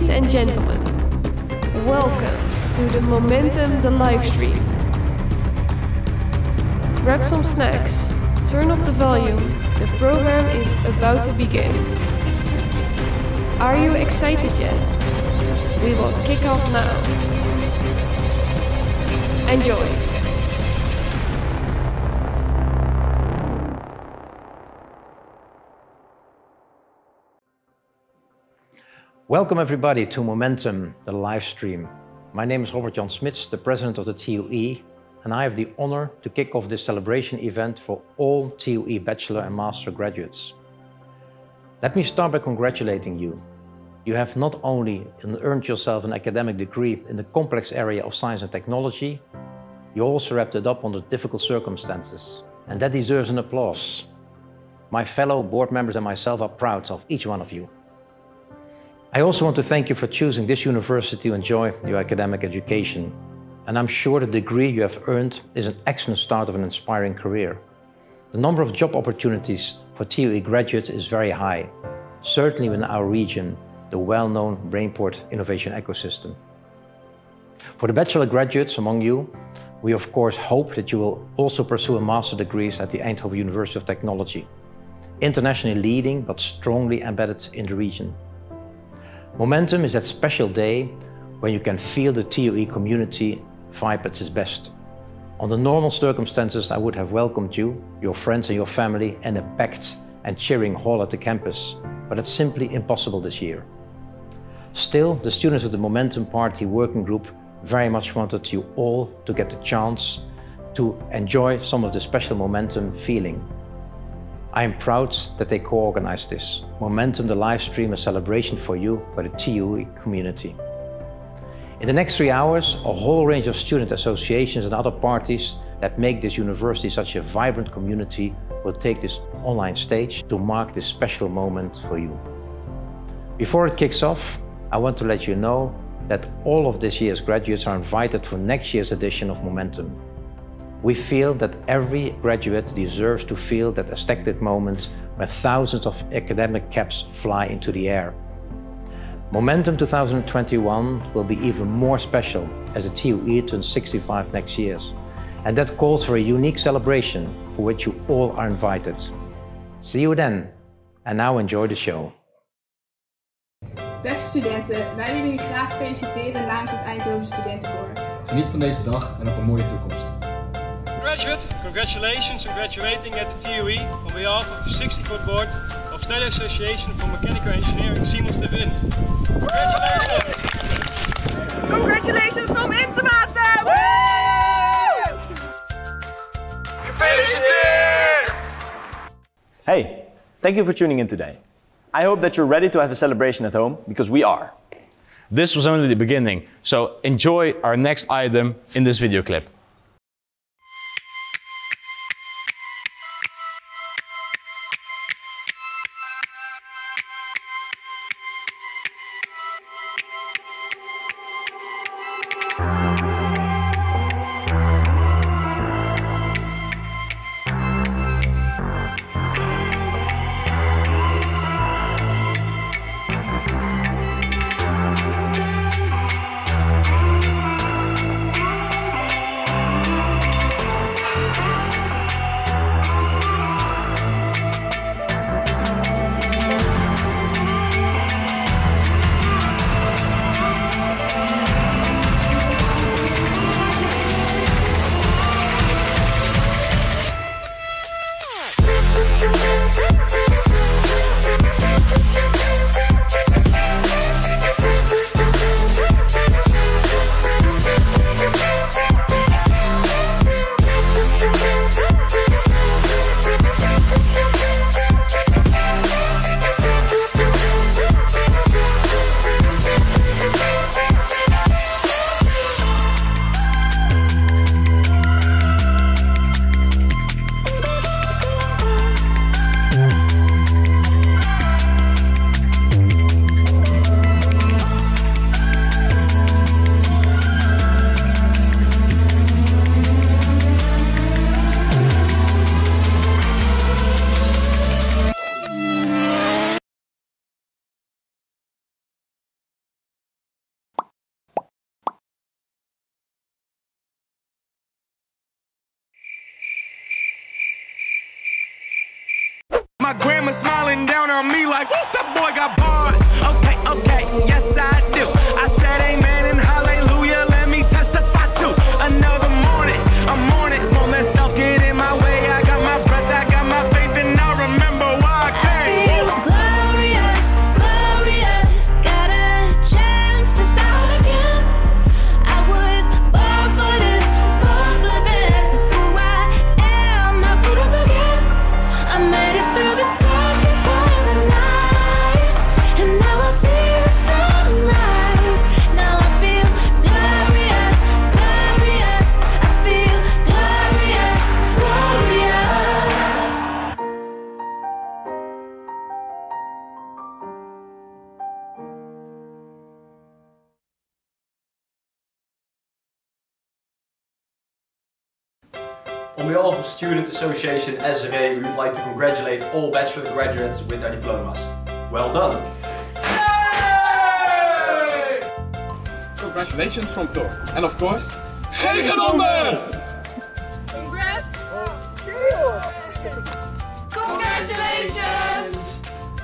Ladies and gentlemen, welcome to the Momentum the Livestream. Grab some snacks, turn up the volume, the program is about to begin. Are you excited yet? We will kick off now. Enjoy! Welcome everybody to Momentum, the live stream. My name is Robert Jan Smits, the president of the TUE, and I have the honor to kick off this celebration event for all TUE bachelor and master graduates. Let me start by congratulating you. You have not only earned yourself an academic degree in the complex area of science and technology, you also wrapped it up under difficult circumstances, and that deserves an applause. My fellow board members and myself are proud of each one of you. I also want to thank you for choosing this university to enjoy your academic education. And I'm sure the degree you have earned is an excellent start of an inspiring career. The number of job opportunities for TUE graduates is very high, certainly in our region, the well-known Brainport innovation ecosystem. For the bachelor graduates among you, we of course hope that you will also pursue a master degrees at the Eindhoven University of Technology, internationally leading but strongly embedded in the region. Momentum is that special day when you can feel the TUE community vibe at its best. Under normal circumstances, I would have welcomed you, your friends and your family in a packed and cheering hall at the campus, but it's simply impossible this year. Still, the students of the Momentum Party working group very much wanted you all to get the chance to enjoy some of the special Momentum feeling. I am proud that they co-organized this. Momentum the live stream, a celebration for you by the TUE community. In the next 3 hours, a whole range of student associations and other parties that make this university such a vibrant community will take this online stage to mark this special moment for you. Before it kicks off, I want to let you know that all of this year's graduates are invited for next year's edition of Momentum. We feel that every graduate deserves to feel that aesthetic moment when thousands of academic caps fly into the air. Momentum 2021 will be even more special as the TUE turns 65 next year. And that calls for a unique celebration for which you all are invited. See you then. And now enjoy the show. Beste studenten, wij willen jullie graag feliciteren namens het Eindhoven Studentenkoor. Geniet van deze dag en op een mooie toekomst. Graduate, congratulations on graduating at the TUE on behalf of the 64th Board of State Association for Mechanical Engineering Siemens de Win. Congratulations! Congratulations from Intermaten! Gefeliciteerd! Hey, thank you for tuning in today. I hope that you're ready to have a celebration at home, because we are. This was only the beginning, so enjoy our next item in this video clip. My grandma smiling down on me like, whoop, that boy got bars. Okay, okay, yes I do. I said amen and hallelujah, let me testify too. Another morning, I'm on it, won't let self get in my way. I got my breath, I got my faith, and I remember why I came. I feel glorious, glorious, got a chance to start again. I was born for this, born for this. It's who I am, how could I forget? I made it through the darkest part of the night, and now I see the sunrise. Now I feel glorious, glorious. I feel glorious, glorious. On behalf of Student Association SRE, we would like to congratulate all bachelor graduates with their diplomas. Well done! Congratulations from Thor. And of course, geen genomen! Congrats! Congratulations!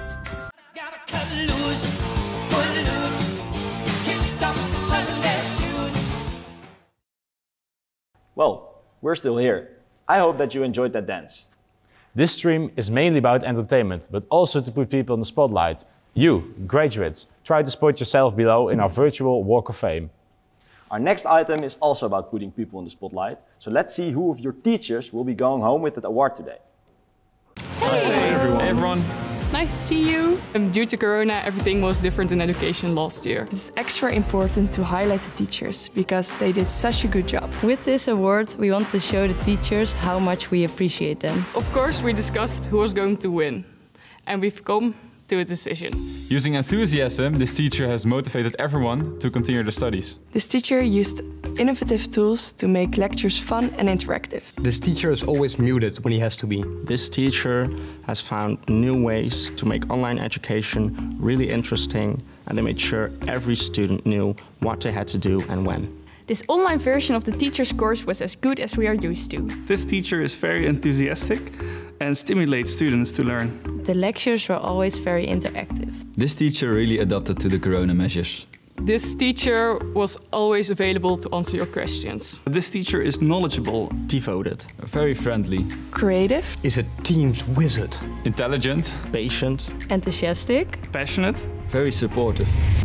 Well, we're still here. I hope that you enjoyed that dance. This stream is mainly about entertainment, but also to put people in the spotlight. You, graduates, try to spot yourself below in our virtual Walk of Fame. Our next item is also about putting people in the spotlight. So let's see who of your teachers will be going home with that award today. Hey everyone. Nice to see you. Due to Corona, everything was different in education last year. It's extra important to highlight the teachers because they did such a good job. With this award, we want to show the teachers how much we appreciate them. Of course, we discussed who was going to win. And we've come to a decision. Using enthusiasm, this teacher has motivated everyone to continue their studies. This teacher used innovative tools to make lectures fun and interactive. This teacher is always muted when he has to be. This teacher has found new ways to make online education really interesting, and they made sure every student knew what they had to do and when. This online version of the teacher's course was as good as we are used to. This teacher is very enthusiastic and stimulates students to learn. The lectures were always very interactive. This teacher really adapted to the Corona measures. This teacher was always available to answer your questions. This teacher is knowledgeable, devoted, very friendly, creative, is a team's wizard, intelligent, patient, enthusiastic, passionate, very supportive.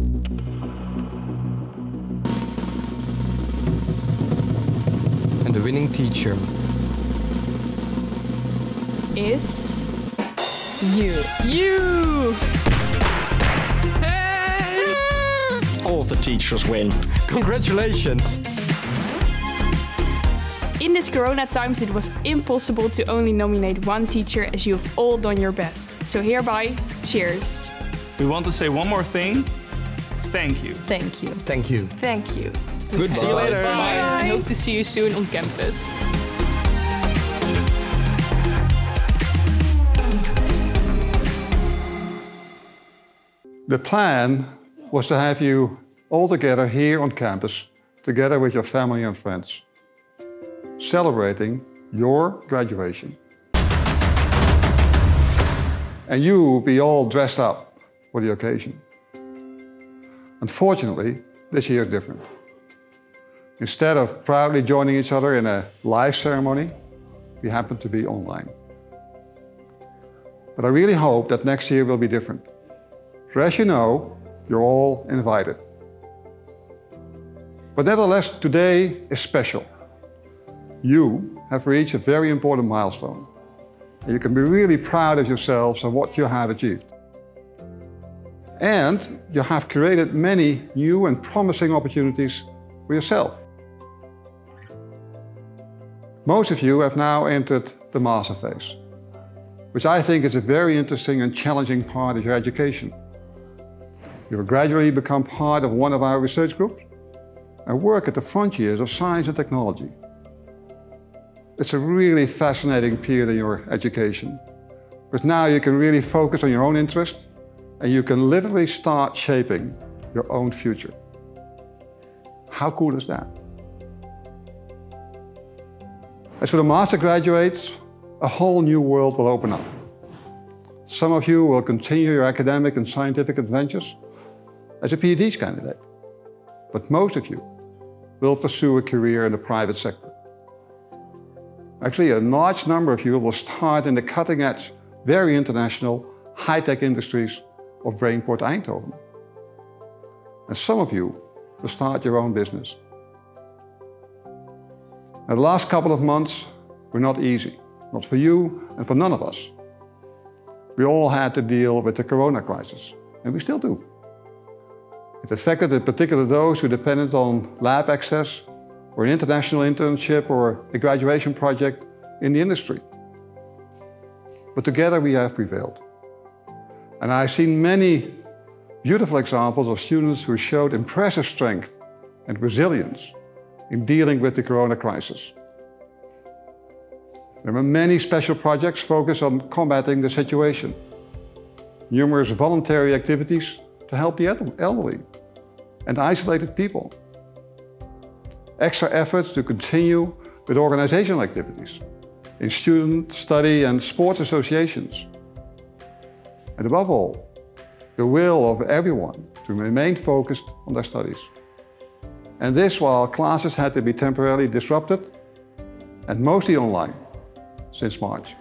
And the winning teacher is you. You! All of the teachers win. Congratulations! In this Corona times, it was impossible to only nominate one teacher as you have all done your best. So hereby, cheers. We want to say one more thing. Thank you. Thank you. Thank you. Thank you. Goodbye. See you later. Bye. I hope to see you soon on campus. The plan was to have you all together here on campus, together with your family and friends, celebrating your graduation. And you will be all dressed up for the occasion. Unfortunately, this year is different. Instead of proudly joining each other in a live ceremony, we happen to be online. But I really hope that next year will be different. For as you know, you're all invited. But nevertheless, today is special. You have reached a very important milestone. And you can be really proud of yourselves and what you have achieved. And you have created many new and promising opportunities for yourself. Most of you have now entered the master phase, which I think is a very interesting and challenging part of your education. You will gradually become part of one of our research groups and work at the frontiers of science and technology. It's a really fascinating period in your education, because now you can really focus on your own interest and you can literally start shaping your own future. How cool is that? As for the master graduates, a whole new world will open up. Some of you will continue your academic and scientific adventures as a PhD candidate, but most of you will pursue a career in the private sector. Actually, a large number of you will start in the cutting-edge, very international, high-tech industries of Brainport Eindhoven. And some of you will start your own business. Now, the last couple of months were not easy, not for you and for none of us. We all had to deal with the corona crisis, and we still do. It affected in particular those who depended on lab access or an international internship or a graduation project in the industry. But together we have prevailed. And I've seen many beautiful examples of students who showed impressive strength and resilience in dealing with the corona crisis. There were many special projects focused on combating the situation, numerous voluntary activities to help the elderly and isolated people, extra efforts to continue with organizational activities in student, study and sports associations, and above all, the will of everyone to remain focused on their studies. And this while classes had to be temporarily disrupted and mostly online since March.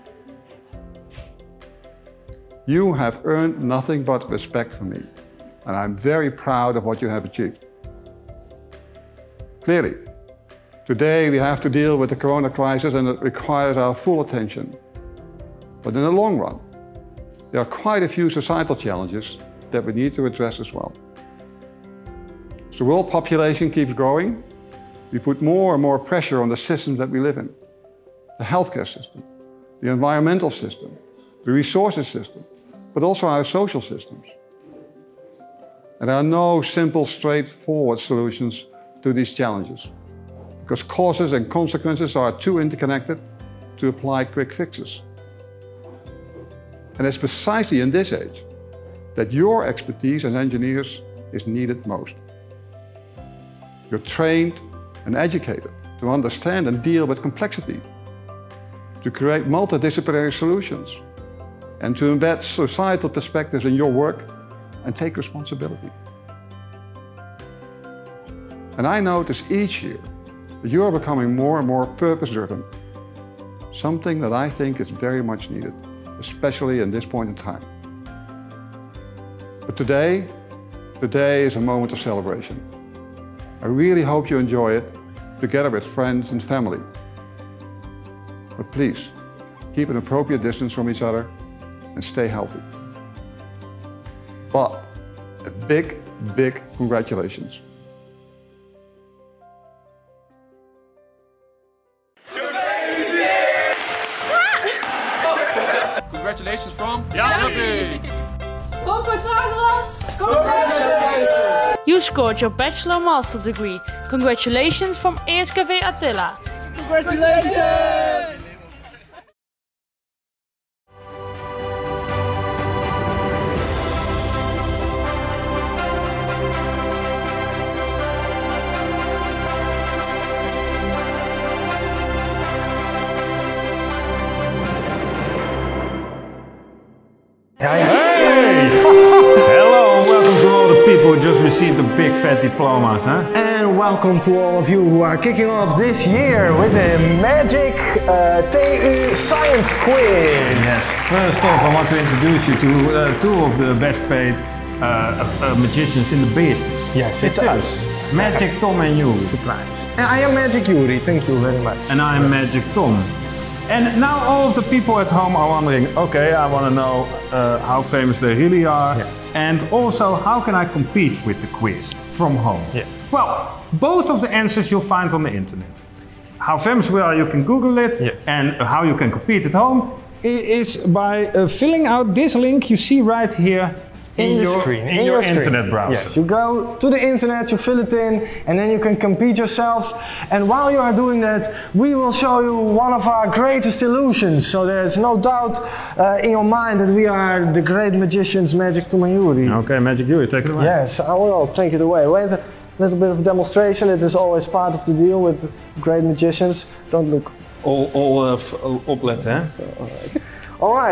You have earned nothing but respect from me, and I'm very proud of what you have achieved. Clearly, today we have to deal with the corona crisis and it requires our full attention. But in the long run, there are quite a few societal challenges that we need to address as well. As the world population keeps growing, we put more and more pressure on the systems that we live in. The healthcare system, the environmental system, the resources system, but also our social systems. And there are no simple, straightforward solutions to these challenges, because causes and consequences are too interconnected to apply quick fixes. And it's precisely in this age that your expertise as engineers is needed most. You're trained and educated to understand and deal with complexity, to create multidisciplinary solutions, and to embed societal perspectives in your work and take responsibility. And I notice each year that you are becoming more and more purpose-driven, something that I think is very much needed, especially in this point in time. But today is a moment of celebration. I really hope you enjoy it together with friends and family. But please, keep an appropriate distance from each other and stay healthy. But a big, big congratulations. Congratulations from Javi! Congratulations! You scored your Bachelor Master degree. Congratulations from ESKV Attila. Congratulations! Hello, welcome to all the people who just received the big fat diplomas, huh? And welcome to all of you who are kicking off this year with the Magic TU Science Quiz. Yes, first off I want to introduce you to two of the best paid magicians in the business. Yes, it's us. Magic Tom and Yuri. Surprise. And I am Magic Yuri, thank you very much. And I am Magic Tom. And now all of the people at home are wondering, okay, I want to know how famous they really are. Yes. And also, how can I compete with the quiz from home? Yeah. Well, both of the answers you'll find on the internet. How famous we are, you can Google it. Yes. And how you can compete at home is by filling out this link you see right here in your screen, in your internet browser. Yes, you go to the internet, you fill it in, and then you can compete yourself. And while you are doing that, we will show you one of our greatest illusions. So there's no doubt in your mind that we are the great magicians, Magic Tom and Yuri. Okay, Magic Yuri, take it away. Yes, I will take it away. Wait a little bit of demonstration. It is always part of the deal with great magicians. Don't look. All opletten, hè? All right.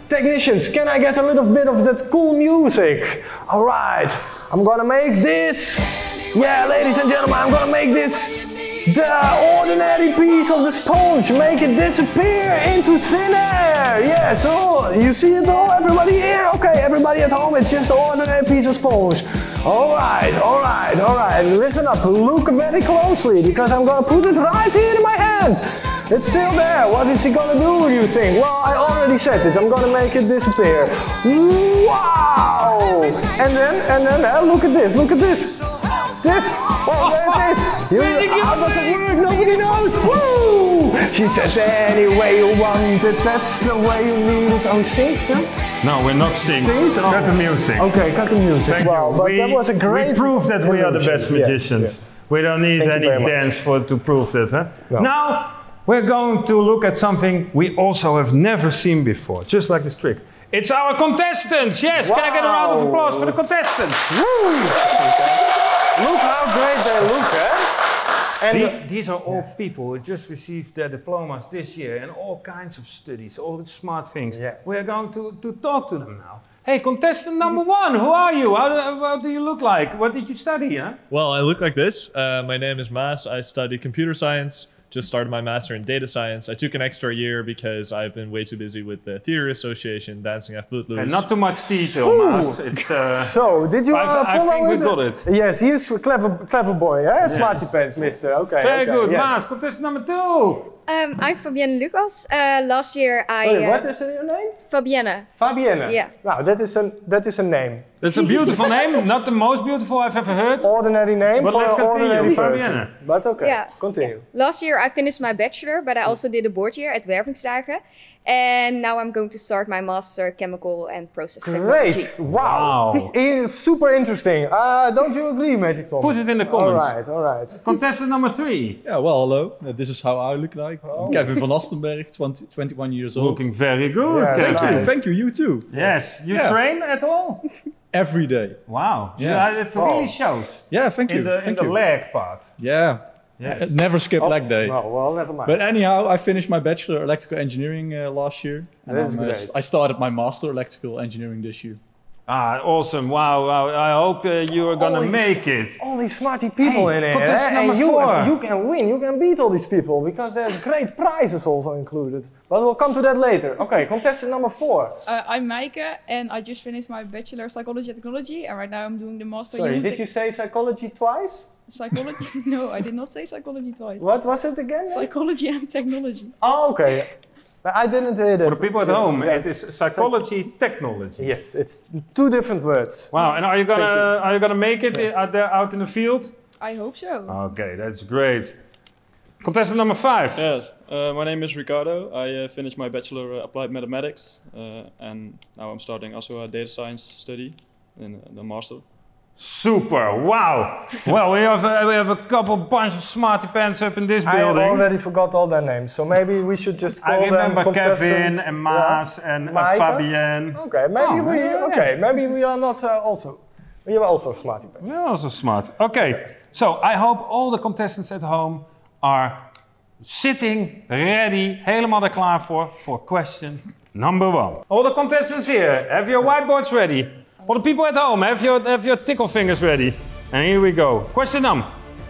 Technicians, can I get a little bit of that cool music? All right, I'm gonna make this. Yeah, ladies and gentlemen, I'm gonna make this the ordinary piece of the sponge. Make it disappear into thin air. Yeah, so you see it all, everybody here? Okay, everybody at home, it's just an ordinary piece of sponge. All right, all right, all right. Listen up, look very closely because I'm gonna put it right here in my hand. It's still there. What is he gonna do, you think? Well, I already said it. I'm gonna make it disappear. Wow! And then, look at this, look at this. This, oh, there it is. How does it work? Nobody knows. Woo! She says, any way you want it, that's the way you need it. Oh, sing still? No, we're not singing. Oh. Cut the music. Okay, cut the music. Thank wow, you. but that was a great. We proved that we are the best magicians. Yes. We don't need Thank any dance to prove that, huh? No. Now, we're going to look at something we also have never seen before, just like this trick. It's our contestants. Yes, wow. Can I get a round of applause for the contestants? Woo! Look how great they look, eh? And these are all people who just received their diplomas this year and all kinds of studies, all smart things. Yeah. We're going to talk to them now. Hey, contestant number one, who are you? How do you look like? What did you study, huh? Well, I look like this. My name is Maas. I study computer science. Just started my master in data science. I took an extra year because I've been way too busy with the theater association, dancing at Footloose. And not too much detail, Maas. It's, so, did you follow I think we got it. Yes, he is a clever boy, eh? Yes. Smarty pants, mister. Okay. Very good. Yes. Maas, contestant number two. I'm Fabienne Lucas. Last year I... Sorry, what is your name? Fabienne. Fabienne? Yeah. Wow, that is a name. That's a beautiful name, not the most beautiful I've ever heard. Ordinary name but for let's an ordinary continue. person. But okay, yeah. Continue. Yeah. Last year I finished my bachelor, but I also did a board year at Wervingsdagen. And now I'm going to start my master chemical and process technology. Great! Wow! Super interesting. Don't you agree, Magic Tom? Put it in the comments. All right, all right. Contestant number three. Yeah, well, hello. This is how I look like. I'm Kevin van Astenberg, 21 years old. Looking very good. Yeah, Thank you. You too. Yes. You train at all? Every day. Wow. Yeah. It really shows. Yeah, thank you. In the leg part. Yeah. Yes. Never skip leg day. No, well, never mind. But anyhow, I finished my bachelor electrical engineering last year. And that is great. I started my master electrical engineering this year. Ah, awesome. Wow. I hope you are going to make it. All these smarty people in here. Contestant number and four. You can win. You can beat all these people because there's great prizes also included. But we'll come to that later. Okay, contestant number 4. I'm Maaike and I just finished my bachelor psychology and technology and right now I'm doing the master. Sorry, did you say psychology twice? Psychology? No, I did not say psychology twice. What was it again? Psychology and technology. Oh, okay. But I didn't hear that. For the people at home, it is psychology technology. Yes, it's 2 different words. Wow, and are you gonna make it out in the field? I hope so. Okay, that's great. Contestant number 5. Yes, my name is Ricardo. I finished my bachelor applied mathematics and now I'm starting also a data science study in the master. Super! Wow! Well, we have a bunch of smarty pants up in this building. I already forgot all their names, so maybe we should just call them. I remember Kevin and Maas and Fabienne. Okay, maybe we are not also. We are also smarty pants. We are also smart. Okay, so I hope all the contestants at home are sitting ready, helemaal er klaar voor question number 1. All the contestants here, have your whiteboards ready. All the people at home, have your tickle fingers ready. And here we go. Question 1.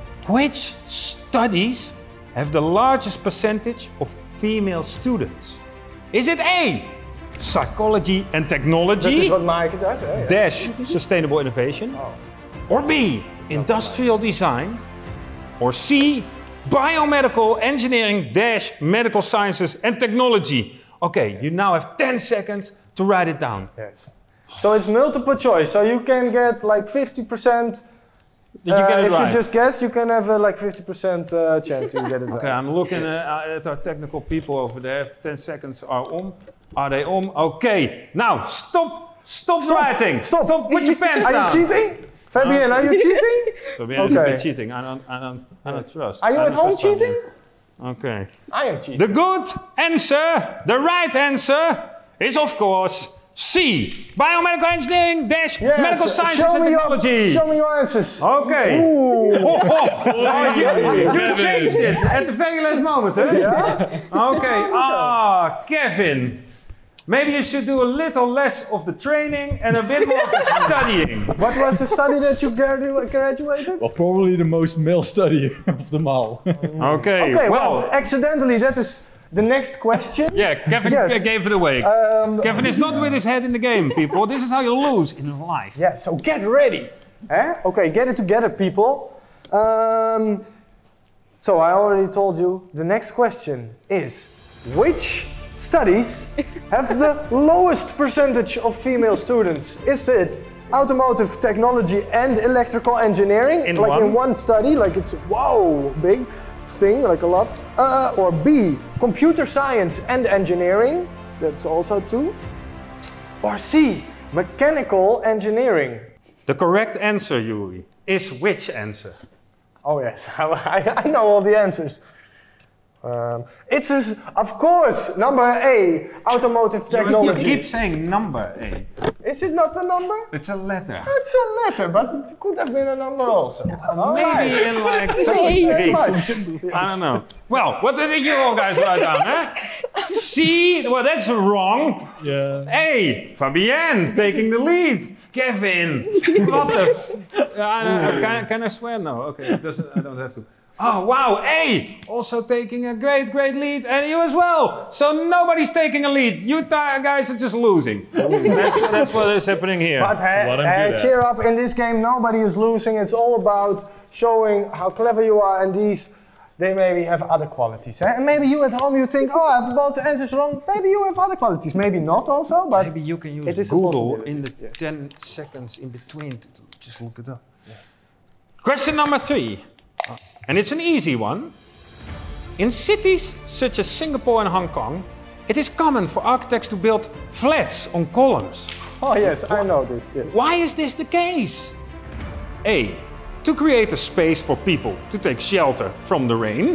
Which studies have the largest percentage of female students? Is it A, psychology and technology? That is what Maaike does, eh? Dash sustainable innovation. Or B, industrial design. Or C, biomedical engineering dash medical sciences and technology. Okay, you now have 10 seconds to write it down. Yes. So it's multiple choice, so you can get like 50%. Did you get it if right? You just guess, you can have like 50% chance to get it right. Okay, I'm looking at our technical people over there. 10 seconds are on. Are they on? Okay, now stop writing. Stop, put your pens down. Are you cheating? Fabienne, are you cheating? Fabienne is a bit cheating. I don't trust. Are you at home cheating? Okay. I am cheating. The good answer, the right answer, is of course C. Biomedical engineering dash medical sciences and technology. Show me your answers. Okay. You changed it at the very last moment, huh? Yeah. Okay. Kevin. Maybe you should do a little less of the training and a bit more of the studying. What was the study that you graduated? Well, probably the most male study of them all. Okay, well, accidentally, that is the next question. Yeah, Kevin gave it away. Kevin is not with his head in the game, people. This is how you lose in life. Yeah, so get ready. Okay, get it together, people. So I already told you, the next question is, which studies have the lowest percentage of female students? Is it automotive technology and electrical engineering? In one study, like it's wow, big thing, like a lot. Or B, computer science and engineering, that's also 2. Or C, mechanical engineering. The correct answer, Yuri, is which answer? Oh yes, I know all the answers. It's, of course, number A, automotive technology. You keep saying number A. Is it not a number? It's a letter. It's a letter, but it could have been a number also. Maybe in like second I don't know. Well, what did you all guys write down, huh? C, well that's wrong. Yeah. A, Fabienne taking the lead. Kevin, what the can I swear? No, okay, I don't have to. Oh wow, A, also taking a great lead, and you as well. So nobody's taking a lead. You guys are just losing. That's what is happening here. But cheer up, in this game nobody is losing. It's all about showing how clever you are, and they maybe have other qualities. And maybe you at home, you think, oh, I have both the answers wrong. Maybe you have other qualities, maybe not also, but maybe you can use Google in the 10 seconds in between to just look it up. Yes. Question number 3. And it's an easy one. In cities such as Singapore and Hong Kong, it is common for architects to build flats on columns. Oh yes, I know this, yes. Why is this the case? A, to create a space for people to take shelter from the rain.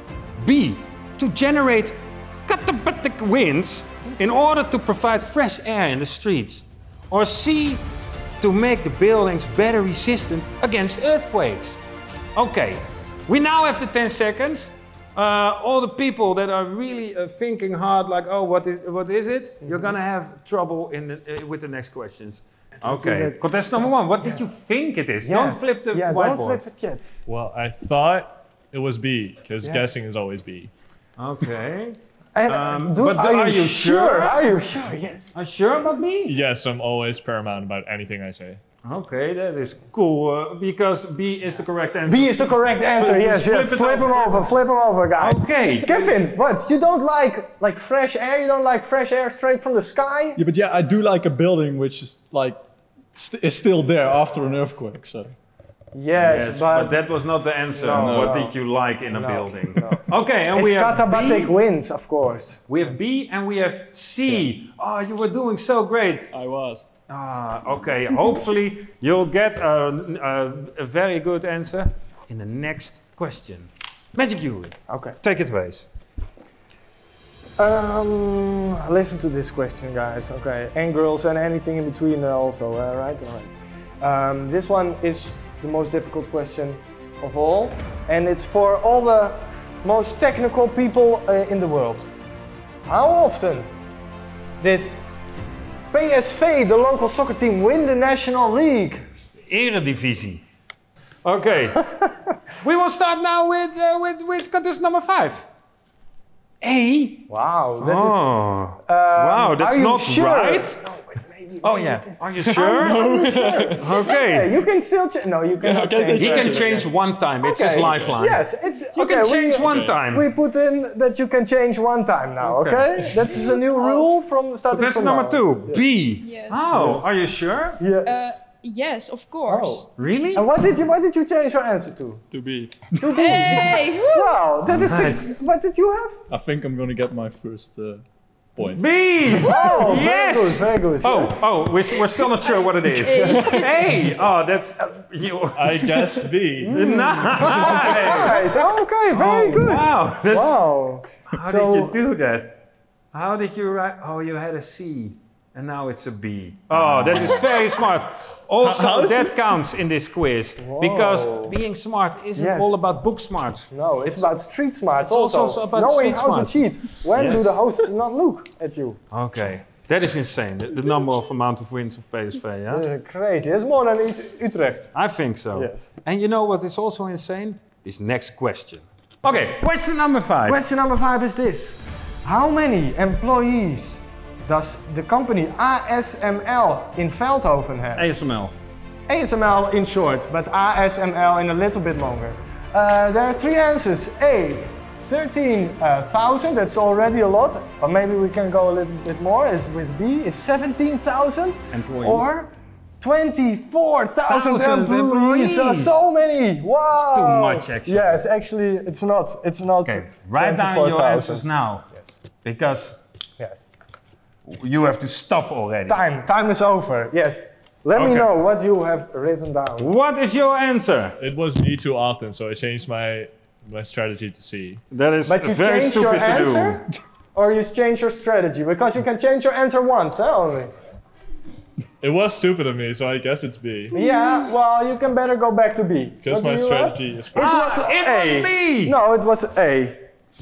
B, to generate katabatic winds in order to provide fresh air in the streets. Or C, to make the buildings better resistant against earthquakes. Okay, we now have the 10 seconds. All the people that are really thinking hard, like, oh, what is it? You're gonna have trouble with the next questions. Okay, contestant number 1, what did you think it is? Don't flip the whiteboard. Don't flip it yet. Well, I thought it was B, because guessing is always B. Okay. But are you sure? Are you sure? Yes. Are you sure about B? Yes, I'm always paramount about anything I say. Okay, that is cool, because B is the correct answer. B is the correct answer, yes. Flip him over, guys. Okay. Kevin, what? You don't like fresh air? You don't like fresh air straight from the sky? Yeah, but I do like a building which is like, is still there after an earthquake, so. Yes, but that was not the answer. What did you like in a building? Okay, and it's we have katabatic winds, of course. We have B and we have C. Oh, you were doing so great. I was. Okay, hopefully you'll get a very good answer in the next question. Magic Yuri. Okay. Take it away. Listen to this question, guys. Okay, and girls and anything in between also, right? Alright. This one is the most difficult question of all, and it's for all the most technical people in the world. How often did PSV, the local soccer team, win the National League? Eredivisie. Okay. We will start now with contest number 5. A. Wow. That is. Wow, that's not sure? right. No, maybe. Oh yeah. Are you sure? Okay. Yeah, you can still change. No, you cannot change. He can change one time. It's his lifeline. Yes, it's. You can change one time. We put in that you can change one time now. Okay. That's a new rule from starting. That's number 2. B. Yes. Oh, are you sure? Yes. Yes, of course. Oh. Really? And what did you change your answer to? To B. To B. Hey! Wow, that is. What did you have? I think I'm gonna get my first point. B! Oh, yes! Very good. Oh, we're still not sure what it is. A! Oh, that's you. I guessed B. Nice! Right. Okay, very good. Wow. Wow. How did you do that? How did you write? Oh, you had a C. And now it's a B. Oh, that is very smart. Also, that counts in this quiz. Whoa. Because being smart isn't all about book smarts. No, it's about street smarts also also. about Knowing street how smarts. to cheat. When do the hosts not look at you? Okay. That is insane, the amount of wins of PSV, yeah? This is crazy. It's more than Utrecht. I think so. Yes. And you know what is also insane? This next question. Okay, question number 5. Question number 5 is this. How many employees does the company ASML in Veldhoven have? ASML. ASML in short, but ASML in a little bit longer. There are 3 answers. A, 13,000, that's already a lot. Or maybe we can go a little bit more, is with B, is 17,000. Employees. Or 24,000 employees. So many. Wow. It's too much, actually. Yes, actually, it's not. It's not. Okay, write down your answers now. Yes. Because yes. You have to stop already. Time is over. Yes. Let me know what you have written down. What is your answer? It was B too often, so I changed my strategy to C. That is But you very changed your stupid to answer, do. or you change your strategy, because you can change your answer once, only. It was stupid of me, so I guess it's B. Yeah, well, you can better go back to B. Because What my do you strategy have? is It was A. B. No, it was A.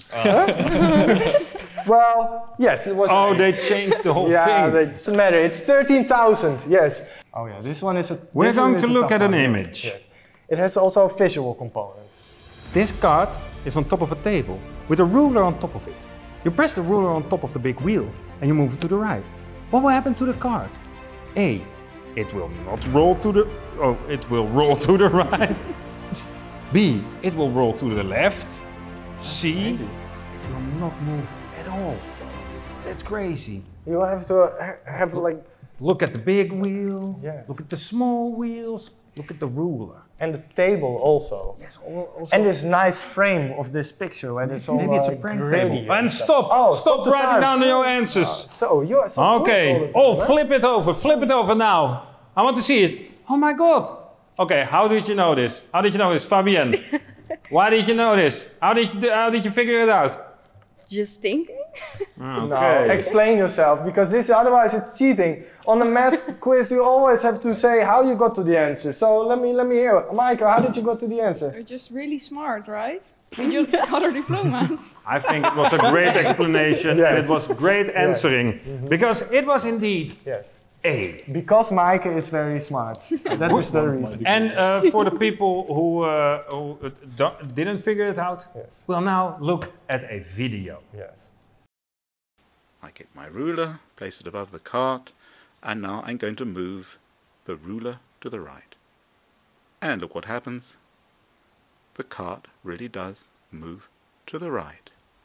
Well, yes, it was Oh, A. they changed the whole Yeah, thing. it doesn't matter. It's 13,000. Yes. Oh yeah, this one is a. We're this going one to is a look tough at an one, yes, image. Yes. It has also a visual component. This card is on top of a table with a ruler on top of it. You press the ruler on top of the big wheel and you move it to the right. What will happen to the card? A. It will not roll to the... Oh, it will roll to the right. B. It will roll to the left. C. It will not move at all. That's crazy. You have to have like... Look at the big wheel. Yes. Look at the small wheels. Look at the ruler. And the table also. Yes, also. And this nice frame of this picture where it's all Maybe it's a like prank gritty table. And stuff. stop! Oh, Stop the writing time. down your answers. So you are so quick all Okay. the time, Oh, huh? flip it over now. I want to see it. Oh my God. Okay, how did you know this? How did you know this, Fabienne? Why did you know this? How did you figure it out? Just thinking. No, explain yourself, because this otherwise it's cheating. On the math quiz, you always have to say how you got to the answer. So let me hear. Michael, how did you go to the answer? You're just really smart, right? We just got our diplomas. I think it was a great explanation and it was great answering. Mm-hmm. Because it was indeed A. Because Michael is very smart. That is the reason. And for the people who didn't figure it out, we'll now look at a video. Yes. I get my ruler, place it above the cart, and now I'm going to move the ruler to the right. And look what happens. The cart really does move to the right.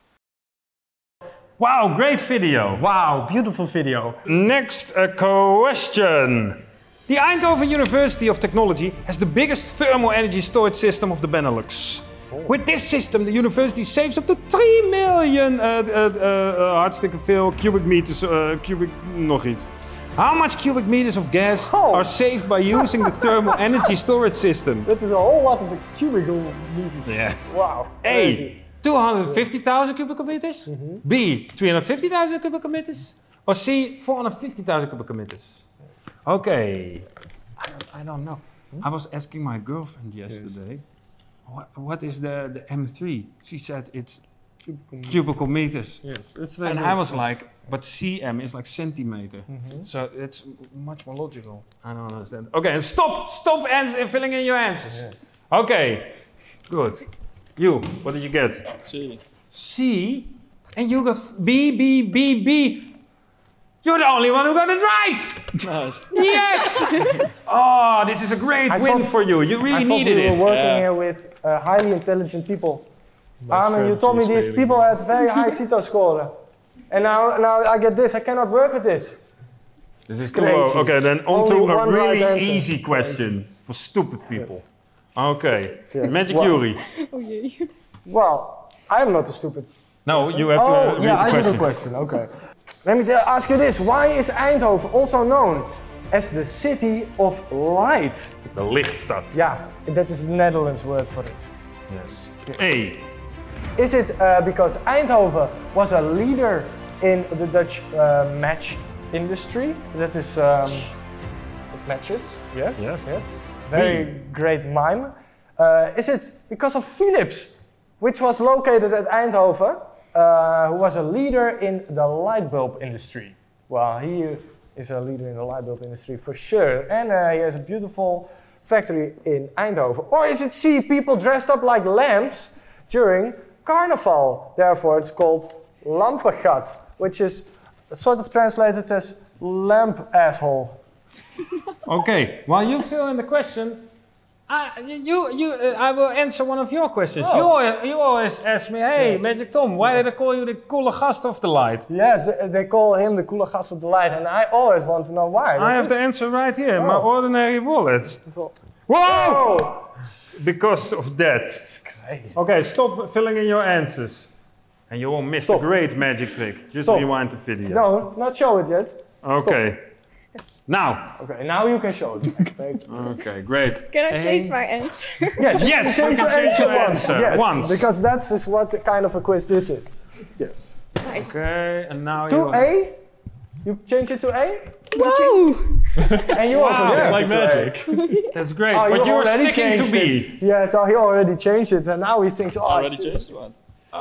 Wow, great video. Wow, beautiful video. Next question. The Eindhoven University of Technology has the biggest thermal energy storage system of the Benelux. With this system, the university saves up to 3 million hartstikke veel cubic meters, nog iets. How much cubic meters of gas are saved by using the thermal energy storage system? That is a whole lot of the cubic meters. Yeah. Wow. A. 250,000 cubic meters. B. 350,000 cubic meters. Or C. 450,000 cubic meters. Okay. I don't know. I was asking my girlfriend yesterday. What is the M3? She said it's cubical meters. Yes, it's very And good. I was like, but cm is like centimeter. So it's much more logical. I don't understand. Okay, and stop filling in your answers. Yes. Okay, good. You, what did you get? C. C, and you got B. You're the only one who got it right! Nice. Yes! Oh, this is a great win for you. You really needed we it. were working here with highly intelligent people. Armin, you told me strategy is these failing people me. had very high CITO score. And now I get this. I cannot work with this. This is too Crazy. low. Okay, then on to Only a one really right answer. easy question for stupid people. Okay, Yes. Magic Well- Yuri. Oh jee. Well, I'm not a stupid. No, person. you have to read yeah, the I question. do the question. Okay. Let me ask you this: why is Eindhoven also known as the city of light? The Lichtstad. Yeah, that is the Netherlands word for it. Yes. A. Is it because Eindhoven was a leader in the Dutch match industry? That is matches. Yes. Yes. Very great mime. Is it because of Philips, which was located at Eindhoven, who was a leader in the light bulb industry? Well, he is a leader in the light bulb industry for sure. And he has a beautiful factory in Eindhoven. Or is it C, people dressed up like lamps during Carnival? Therefore, it's called Lampengat, which is sort of translated as lamp asshole. Okay, while you fill in the question, I will answer one of your questions. Oh. You always ask me, hey, Magic Tom, why did I call you the coole gast of the light? Yes, they call him the coole gast of the light, and I always want to know why. I have the answer right here, my ordinary wallet. So, whoa! Because of that. Okay, stop filling in your answers. And you will miss the great magic trick. Just rewind the video. No, not show it yet. Okay. Stop. Now. Okay, now you can show it. Okay, great. Can I change my answer? Yes, yes, you can change your answer yes, once. Because that's what kind of a quiz this is. Yes. Nice. Okay, and now to A? You change it to A? Whoa! And you also yeah, like magic. That's great. Oh, but you are already sticking to changed B. it. Yeah, so he already changed it, and now he thinks, oh, Already changed once.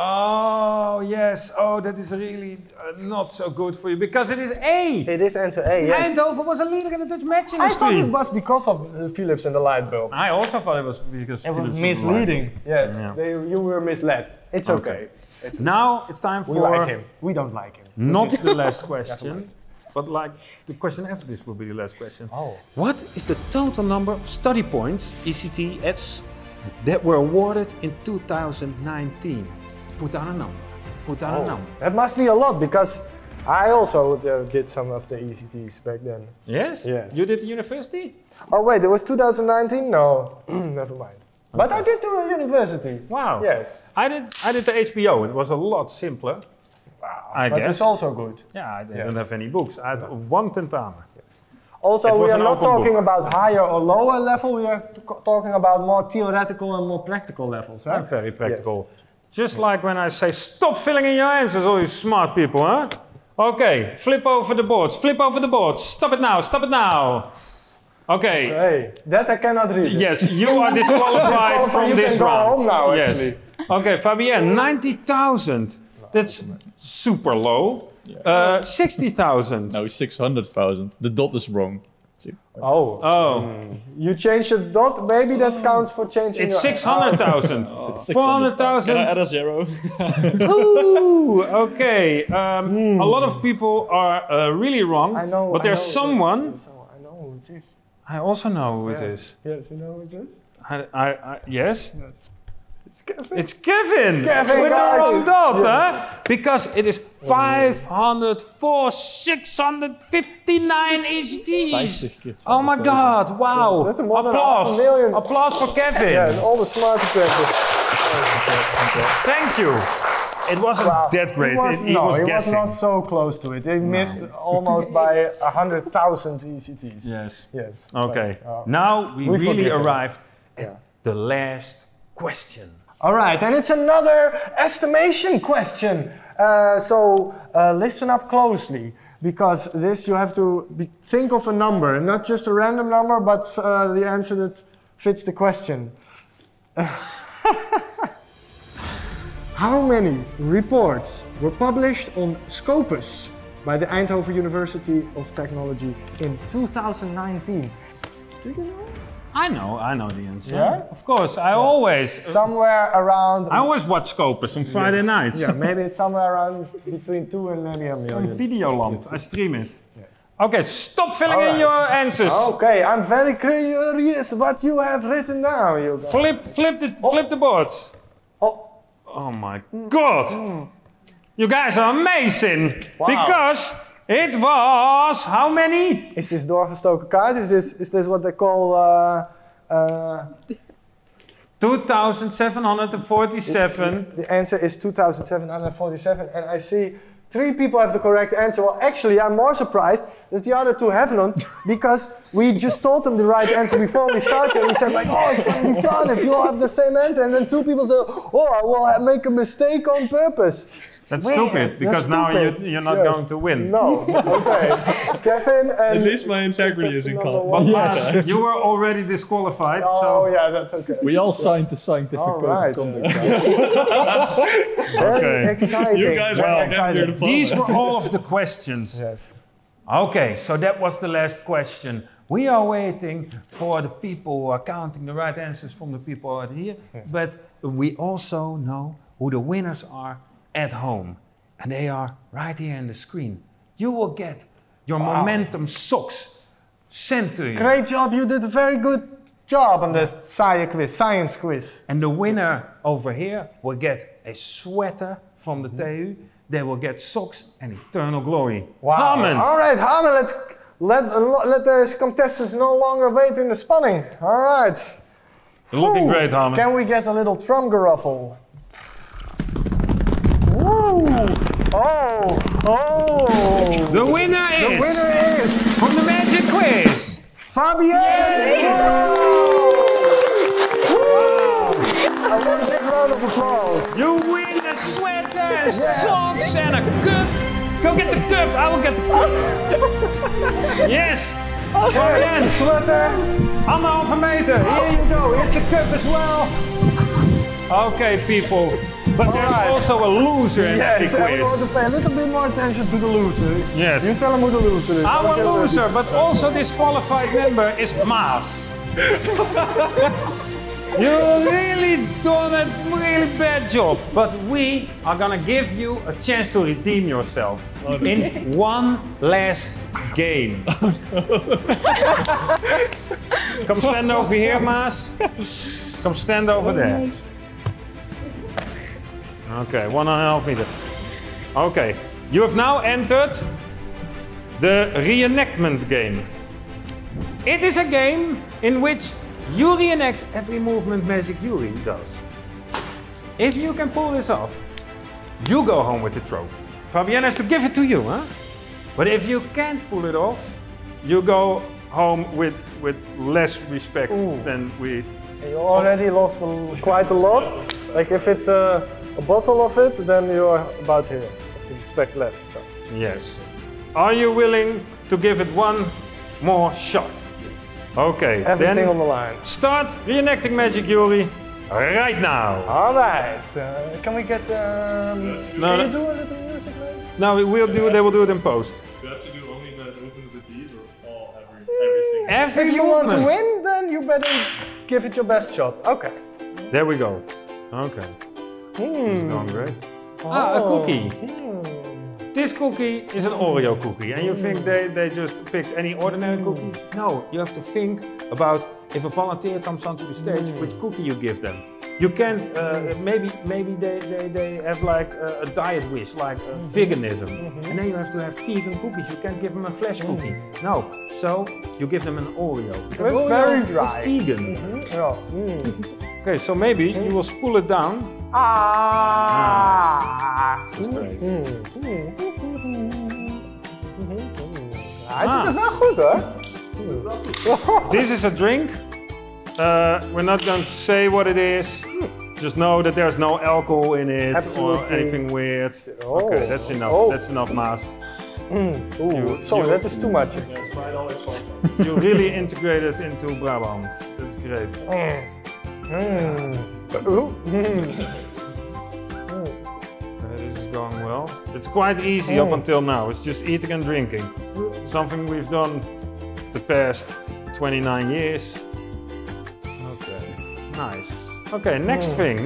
Oh, yes. Oh, that is really not so good for you because it is A. It is answer A, yes. Eindhoven was a leader in the Dutch match I industry. thought it was because of Philips and the light bulb. I also thought it was because it was Philips misleading. Yes, Yeah. you were misled. It's okay. Now it's time We for like him. We don't like him. not the last question, but like the question after this will be the last question. Oh. What is the total number of study points, ECTS, that were awarded in 2019? Put down a number. Put down a number. That must be a lot because I also did some of the ECTs back then. Yes? Yes. You did the university? Oh wait, it was 2019? No, never mind. But I did do a university. Wow. Yes. I did the HBO. It was a lot simpler. Wow. I but guess. it's also good. Yeah, I didn't have any books. I had one tentamen. Also, It we was are an not open talking book. about higher or lower level. We are talking about more theoretical and more practical levels. Huh? I'm very practical. Just like when I say, stop filling in your answers, all you smart people, huh? Okay, flip over the boards, flip over the boards. Stop it now, stop it now. Okay. Hey, that I cannot read. Yes, you are disqualified from You this can go round. home now, yes. actually. Okay, Fabienne, 90,000. That's super low. 60,000. No, 600,000. The dot is wrong. Oh. Oh. You changed the dot, maybe that counts for changing It's your... 600,000. It's 400,000. Can I add a zero? Ooh, okay. A lot of people are really wrong, I know, but there's I know someone. I know who it is. I also know who yes. it is. Yes, you know who it is? Yes? It's Kevin. It's Kevin! Kevin, with the guys. wrong dot, Yes. huh? Because it is 504, 659 ECTs. Oh my god, wow. That's more than Applause. 500,000. Applause for Kevin. Yeah, all the smart apprentices. Thank you. It wasn't that great. He was, he was guessing. not so close to it. He missed almost by 100,000 ECTs. Yes. Yes. Okay. But, Now we really forgive him. arrived at the last question. All right, and it's another estimation question. So listen up closely, because this you have to think of a number, not just a random number, but the answer that fits the question. How many reports were published on Scopus by the Eindhoven University of Technology in 2019? Do you know it? I know the answer. Yeah? Of course, I always... Somewhere around... I always watch Scopus on Friday nights. Yeah, maybe it's somewhere around between 2 and maybe a million. On Videoland, Yes. I stream it. Yes. Okay, stop filling in Alright. your answers. Okay, I'm very curious what you have written down, you guys. Flip the boards. Oh my god! You guys are amazing! Wow. Because it was how many? Is this doorgestoken kaart? Is this what they call 2,747. The answer is 2,747, and I see 3 people have the correct answer. Well, actually, I'm more surprised that the other 2 haven't, because we just told them the right answer before we started. We said like, oh, it's gonna be fun if you all have the same answer, and then 2 people said, oh, I will make a mistake on purpose. That's Weird. stupid, because That's now stupid. you're not Yes. going to win. No, okay. Kevin and... At least my integrity is in call. But Yes. you were already disqualified, Oh, so... yeah, that's okay. We all signed the scientific All code right. of conduct. Very Okay. exciting. You guys very are exciting. here to follow. These were all of the questions. Yes. Okay, so that was the last question. We are waiting for the people who are counting the right answers from the people out here, but we also know who the winners are at home. And they are right here on the screen. You will get your Momentum socks sent to you. Great job, you did a very good job on this science quiz. And the winner over here will get a sweater from the TU. They will get socks and eternal glory. Wow. Harmen. All right, Harmen, let's let the contestants no longer wait in the spanning. All right. You're looking great, Harmen. Can we get a little drum ruffle? Woo! Oh! Oh! The winner is... The winner is... From the Magic Quiz! Fabienne! I want a big round of applause. You win a sweater, socks and a cup. Go get the cup, I will get the cup. Yes! Okay, sweater. 1,5 meter, here you go. Here's the cup as well. Okay, people. But there's also a loser in every quiz. We want to pay a little bit more attention to the loser. Yes. You tell them who the loser is. Our loser, but also disqualified member is Maas. You really done a really bad job. But we are gonna give you a chance to redeem yourself in one last game. Come stand over here, Maas. Come stand over there. Okay, 1.5 meters. Okay, you have now entered the reenactment game. It is a game in which you reenact every movement Magic Yuri does. If you can pull this off, you go home with the trophy. Fabienne has to give it to you, huh? But if you can't pull it off, you go home with less respect than we... You already lost quite a lot. Like if it's a bottle of it, then you're about here. The respect left. So. Yes. Are you willing to give it one more shot? Okay. Everything then on the line. Start reenacting Magic Yuri right now. All right. Can we get? Can you do a little music, maybe? No, they will do it in post. Do you have to do only the movement with these or all every single? If you want to win, then you better give it your best shot. Okay. There we go. Okay. This is going great. Ah, a cookie. This cookie is an Oreo cookie, and you think they just picked any ordinary cookie? No, you have to think about if a volunteer comes onto the stage, which cookie you give them. You can't, maybe they have like a diet wish, like veganism, and then you have to have vegan cookies. You can't give them a flesh cookie. No, so you give them an Oreo. Because it's Oreo very dry. is vegan. Okay, so maybe you will spool it down. This is great. Hij doet het wel goed hoor. This is a drink. We're not going to say what it is. Just know that there's no alcohol in it or anything weird. Okay, that's enough. That's enough, Maas. Sorry, that is too much. You really integrated into Brabant. That's great. This is going well. It's quite easy up until now. It's just eating and drinking. Something we've done the past 29 years. Okay, nice. Okay, next thing.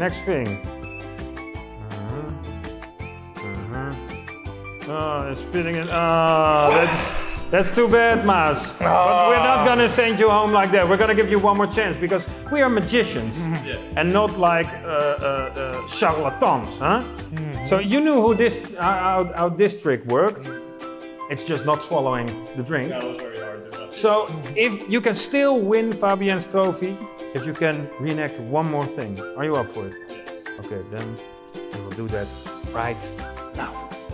Oh, it's spitting it. Oh, that's too bad, Maas. But we're not gonna send you home like that. We're gonna give you one more chance because we are magicians and not like charlatans, huh? So you knew how this trick worked. It's just not swallowing the drink. That was very hard. So if you can still win Fabienne's trophy, if you can reenact one more thing. Are you up for it? Yeah. Okay, then we will do that right now.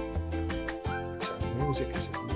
Music.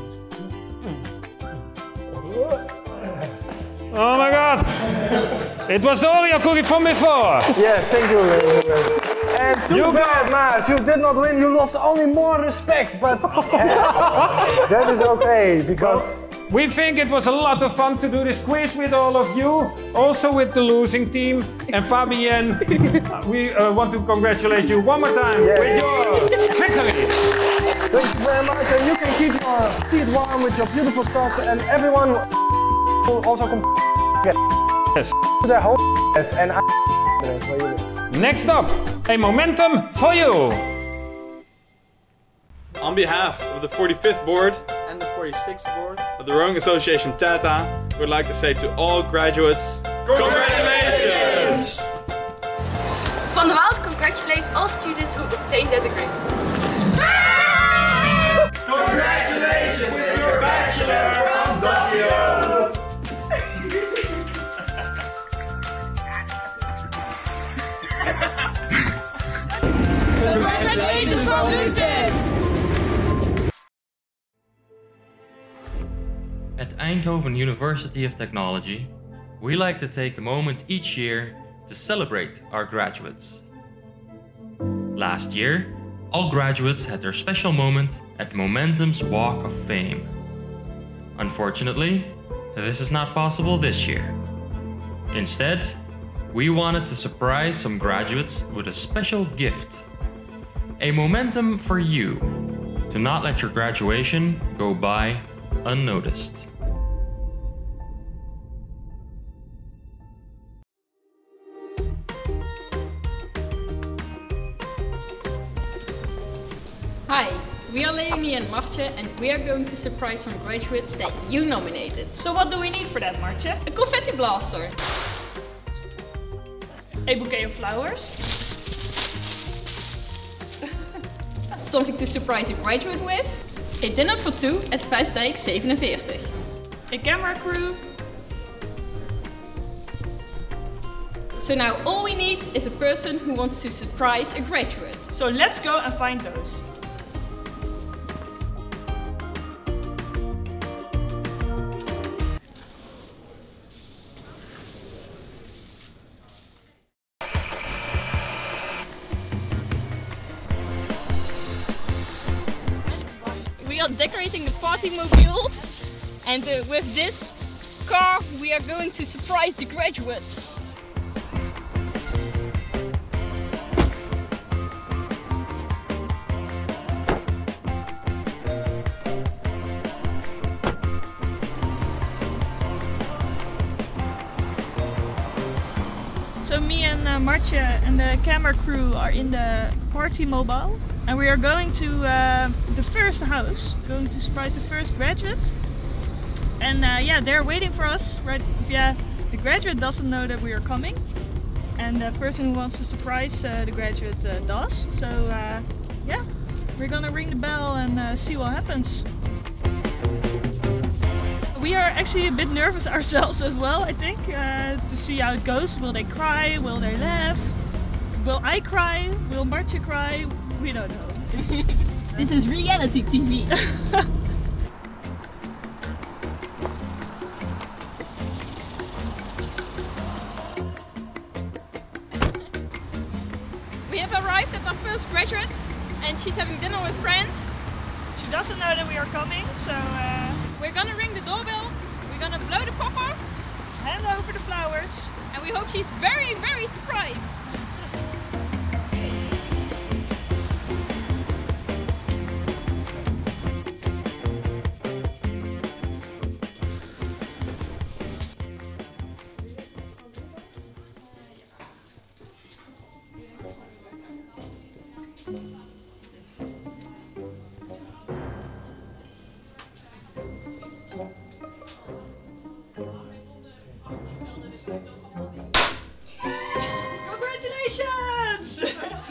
Oh my God! It was the Oreo cookie from before! Yes, thank you. And too bad, Maas, you did not win, you lost only more respect, but that is okay, because... We think it was a lot of fun to do this quiz with all of you, also with the losing team. And Fabienne, we want to congratulate you one more time with your victory! Thank you very much, and you can keep your feet warm with your beautiful socks, and everyone will also get to their home address and address where you live. Next up, a momentum for you. On behalf of the 45th board and the 46th board of the Rowing Association Tata, we would like to say to all graduates, congratulations! Van der Waals congratulates all students who obtained their degree. Congratulations with your bachelor from WO! Congratulations from Lucid! At Eindhoven University of Technology, we like to take a moment each year to celebrate our graduates. Last year, all graduates had their special moment at Momentum's Walk of Fame. Unfortunately, this is not possible this year. Instead, we wanted to surprise some graduates with a special gift. A momentum for you to not let your graduation go by unnoticed. Hi, we are Leonie and Martje, and we are going to surprise some graduates that you nominated. So what do we need for that, Martje? A confetti blaster. A bouquet of flowers. Something to surprise a graduate with. A dinner for two at Vijsdijk 47. A camera crew. So now all we need is a person who wants to surprise a graduate. So let's go and find those. We are decorating the party mobile, and with this car we are going to surprise the graduates. So me and Martje and the camera crew are in the party mobile, and we are going to the first house, going to surprise the first graduate. And yeah, they're waiting for us, right? Yeah, the graduate doesn't know that we are coming, and the person who wants to surprise the graduate does. So yeah, we're gonna ring the bell and see what happens. We are actually a bit nervous ourselves as well, I think, to see how it goes. Will they cry? Will they laugh? Will I cry? Will Martje cry? We don't know. This is reality TV. We have arrived at our first graduate, and she's having dinner with friends. She doesn't know that we are coming, so we're gonna ring the doorbell, we're gonna blow the popper, hand over the flowers, and we hope she's very, very surprised. Congratulations!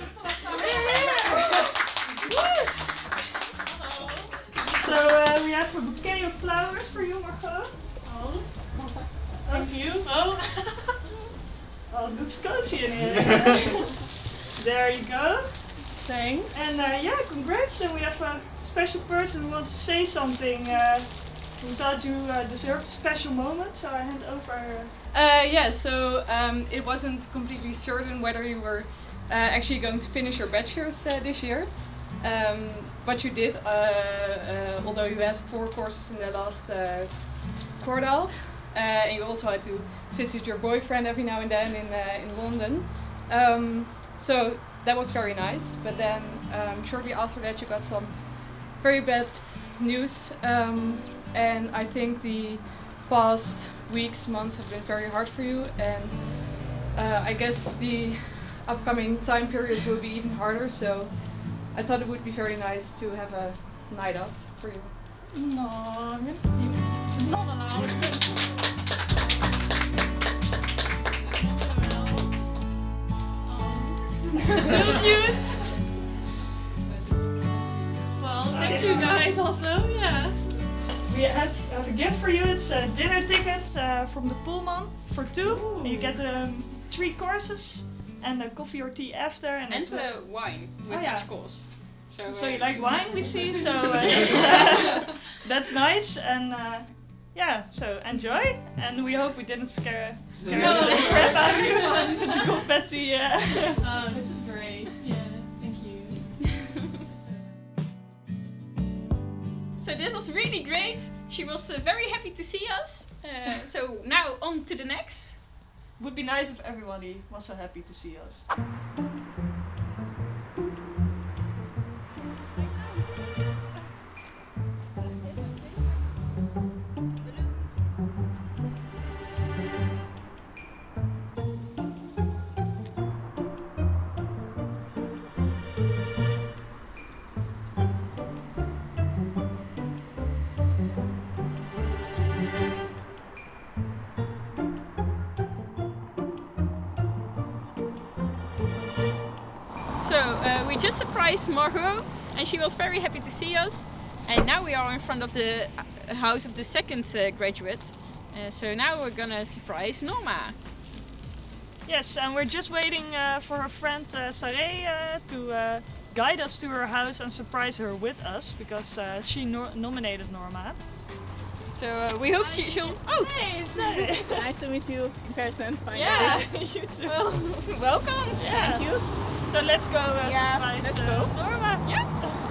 So we have a bouquet of flowers for you, Margot. Oh, thank you. Oh, oh, it looks cozy in here. There you go. Thanks. And yeah, congrats. And we have a special person who wants to say something. We thought you deserved a special moment, so I hand over. Yeah, so it wasn't completely certain whether you were actually going to finish your bachelor's this year. But you did, although you had 4 courses in the last quarter. And you also had to visit your boyfriend every now and then in London. So that was very nice. But then shortly after that you got some very bad news, and I think the past weeks, months have been very hard for you, and I guess the upcoming time period will be even harder, so I thought it would be very nice to have a night off for you. No, not allowed. Little cute. Well, thank you guys also, yeah. We have a gift for you. It's a dinner ticket from the Pullman for 2. And you get 3 courses and a coffee or tea after. And wine with each course. So you like wine, we see, so that's nice. And yeah, so enjoy. And we hope we didn't scare the crap out of you with the confetti. Oh, this is great. Yeah, thank you. So this was really great. She was very happy to see us. So now on to the next. Would be nice if everybody was so happy to see us. So we just surprised Margot and she was very happy to see us. And now we are in front of the house of the second graduate. So now we're gonna surprise Norma. Yes, and we're just waiting for her friend Sarah to guide us to her house and surprise her with us because she nominated Norma. So we hope she'll... Oh! Hey, Sarah! Nice to meet you in person, finally. Yeah, you too. Well, welcome! Yeah. Thank you. So let's go surprise let's go. Norma. Yeah.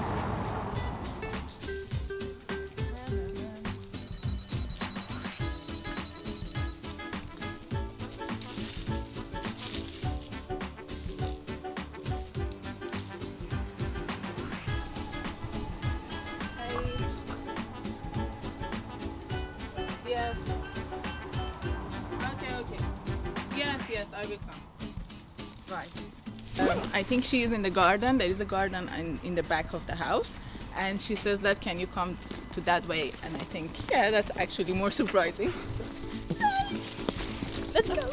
Yes. Okay. Yes, I will come. Right. I think she is in the garden. There is a garden in the back of the house. And she says that, can you come to that way? And I think, yeah, that's actually more surprising. Let's go.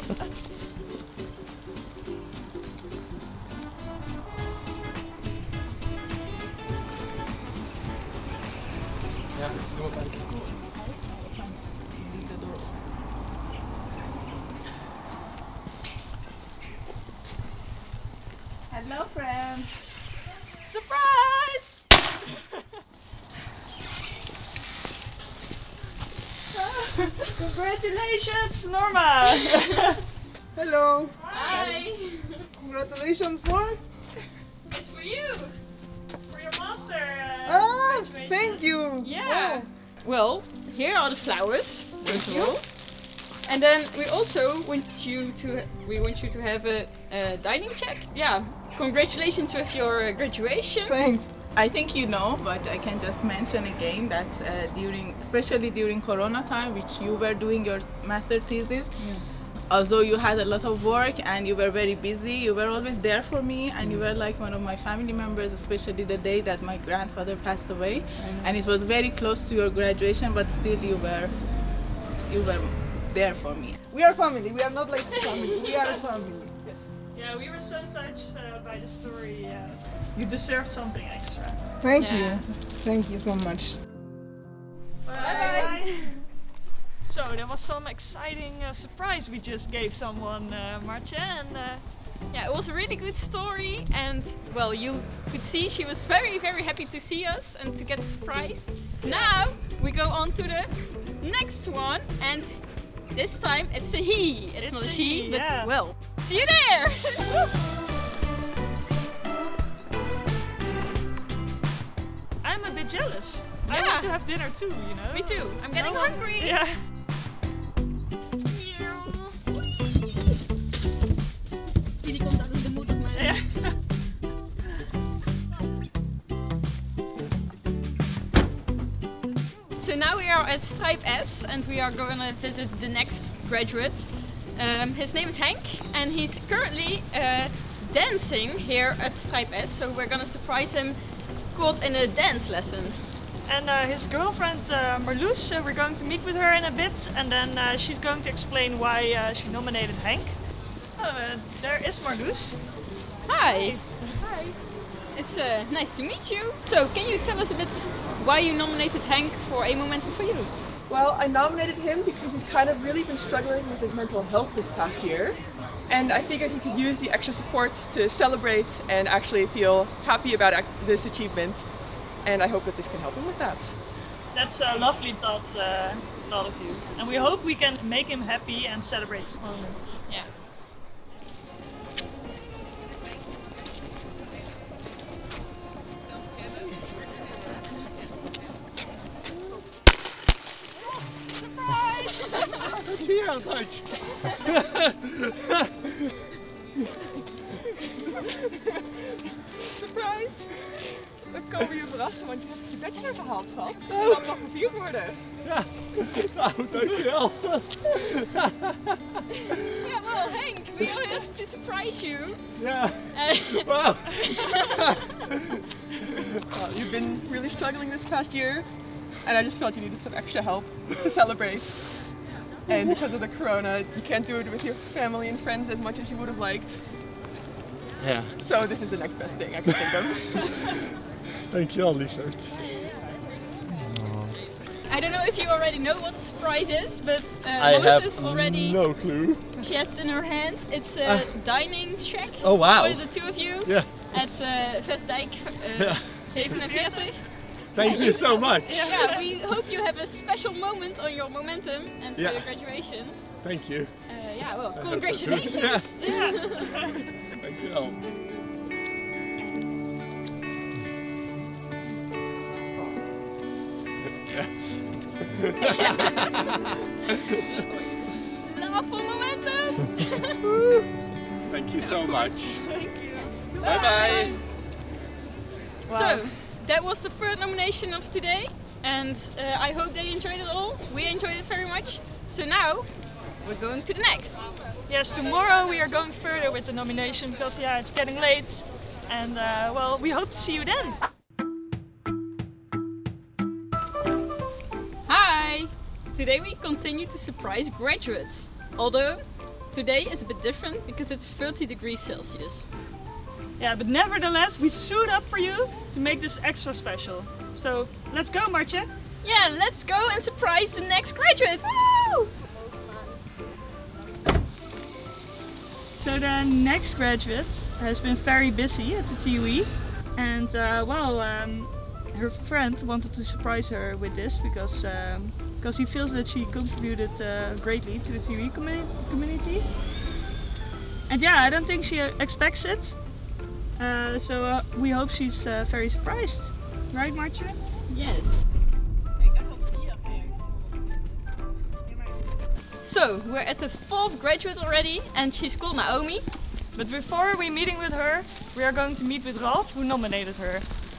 Hello, friend. Surprise! Congratulations, Norma! Hello. Hi. Congratulations, for? It's for you. For your master graduation. Thank you. Yeah. Well, here are the flowers, first of all. And then we also want you to have a dining check. Yeah. Congratulations with your graduation. Thanks. I think you know, but I can just mention again that especially during Corona time, which you were doing your master thesis, although you had a lot of work and you were very busy, you were always there for me, and you were like one of my family members, especially the day that my grandfather passed away. And it was very close to your graduation, but still you were there for me. We are family. We are not like family. We are a family. Yeah, we were so touched by the story. You deserved something extra. Thank you. Thank you so much. Bye. So there was some exciting surprise we just gave someone, Martje, and yeah, it was a really good story, and well, you could see she was very, very happy to see us and to get a surprise. Now we go on to the next one, and this time it's a he. It's not a she, but well, see you there! I'm a bit jealous. Yeah. I want to have dinner too, you know? Me too. I'm getting hungry. Yeah. Die komt uit de moeder. Ja. So now we are at Stripe S and we are going to visit the next graduate. His name is Henk and he's currently dancing here at Stripe S. So we're going to surprise him caught in a dance lesson. And his girlfriend Marloes, we're going to meet with her in a bit and then she's going to explain why she nominated Henk. There is Marloes. Hi! Hi! It's nice to meet you. So, can you tell us a bit why you nominated Henk for A Momentum for You? Well, I nominated him because he's kind of really been struggling with his mental health this past year. And I figured he could use the extra support to celebrate and actually feel happy about this achievement. And I hope that this can help him with that. That's a lovely thought of you. And we hope we can make him happy and celebrate this moment. Yeah. Wat zie je aan het uitje? Surprise! We komen je verrassen, want je hebt je bachelor gehaald, schat. En dat mag gevierd worden. Ja, nou, dankjewel. Yeah, well, Henk, we are here to surprise you. Yeah. Wow. Well, you've been really struggling this past year, and I just felt you needed some extra help to celebrate. And because of the corona, you can't do it with your family and friends as much as you would have liked. Yeah. So this is the next best thing I can think of. Dankjewel, lieverd. I don't know if you already know what the surprise is, but I Lois have is already. no clue. She has it in her hand. It's a dining check. Oh wow! For the two of you. Yeah. At Vestdijk 47. Thank you so much. Yeah, we hope you have a special moment on your momentum and for your graduation. Thank you. Yeah, well, I hope so congratulations. too. Yeah. Dankjewel. Yes. Love for momentum. Thank you so much. Thank you. Bye bye. Wow. So that was the third nomination of today, and I hope they enjoyed it all. We enjoyed it very much. So now we're going to the next. Yes, tomorrow we are going further with the nomination because yeah, it's getting late, and well, we hope to see you then. Hi! Today we continue to surprise graduates. Although today is a bit different because it's 30 degrees Celsius. Yeah, but nevertheless, we suit up for you to make this extra special. So let's go, Martje. Yeah, let's go and surprise the next graduate. Woo! So the next graduate has been very busy at the TUE, and well, her friend wanted to surprise her with this because he feels that she contributed greatly to the TUE community. And yeah, I don't think she expects it. So we hope she's very surprised. Right, Martje? Yes. So, we're at the 4th graduate already, and she's called Naomi. But before we're meeting with her, we are going to meet with Ralph, who nominated her.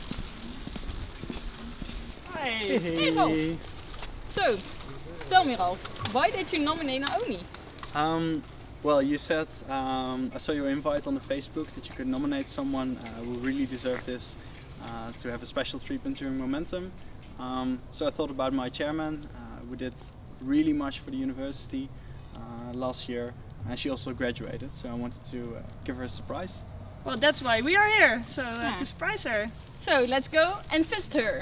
Hi! Hey Ralph! So, tell me Ralph, why did you nominate Naomi? Well, you said, I saw your invite on the Facebook that you could nominate someone who really deserved this to have a special treatment during Momentum. So I thought about my chairman, who did really much for the university last year, and she also graduated, so I wanted to give her a surprise. Well, that's why we are here, so to surprise her. So let's go and visit her.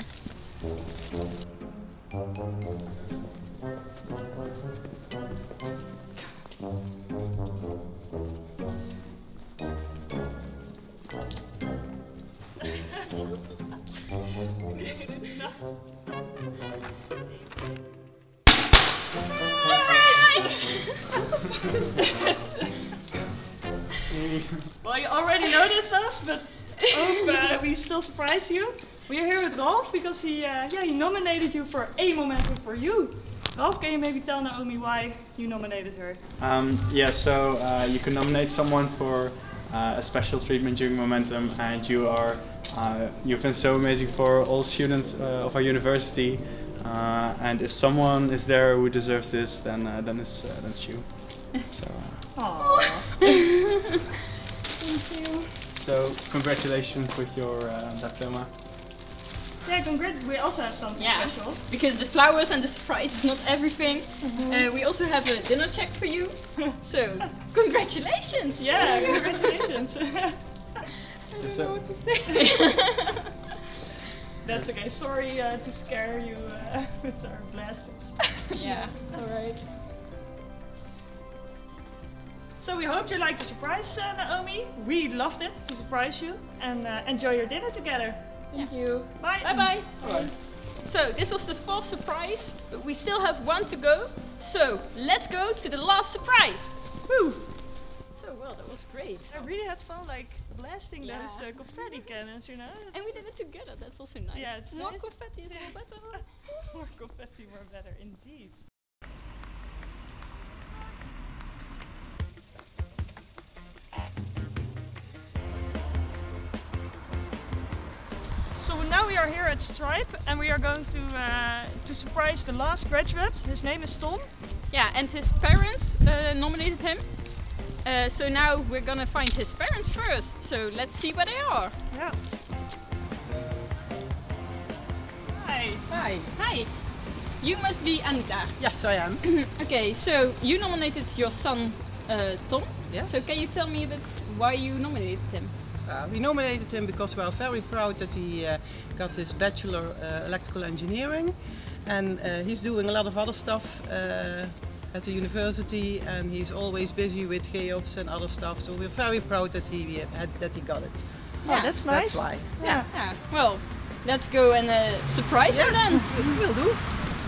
Well, you already noticed us, but hope we still surprise you. We are here with Ralph because he nominated you for A Momentum for You. Ralph, can you maybe tell Naomi why you nominated her? Yeah, so you can nominate someone for a special treatment during Momentum, and you've been so amazing for all students of our university. And if someone is there who deserves this, then it's you. So. Thank you. So congratulations with your diploma. Yeah, congrats. We also have something special. Because the flowers and the surprise is not everything. We also have a dinner check for you. So, congratulations! Yeah, congratulations. I don't know what to say. That's okay. Sorry to scare you with our blasters. Yeah, alright. So we hope you liked the surprise, Naomi. We loved it to surprise you, and enjoy your dinner together. Thank you. Bye. Bye bye. Bye. So this was the 4th surprise, but we still have 1 to go. So let's go to the last surprise. Woo! So well, that was great. I really had fun, like blasting those confetti cannons, you know. And we did it together. That's also nice. Yeah, it's more nice. confetti is more better. More confetti, more better, indeed. So now we are here at Stripe, and we are going to surprise the last graduate. His name is Tom. Yeah, and his parents nominated him. So now we're gonna find his parents first. So let's see where they are. Yeah. Hi. Hi. Hi. You must be Anita. Yes, I am. Okay, so you nominated your son Tom. Yes. So can you tell me a bit why you nominated him? We nominated him because we are very proud that he got his bachelor electrical engineering, and he's doing a lot of other stuff at the university, and he's always busy with GEOPS and other stuff. So we're very proud that he got it. Yeah, that's nice. That's why. Yeah. Well, let's go and surprise him then. Will do.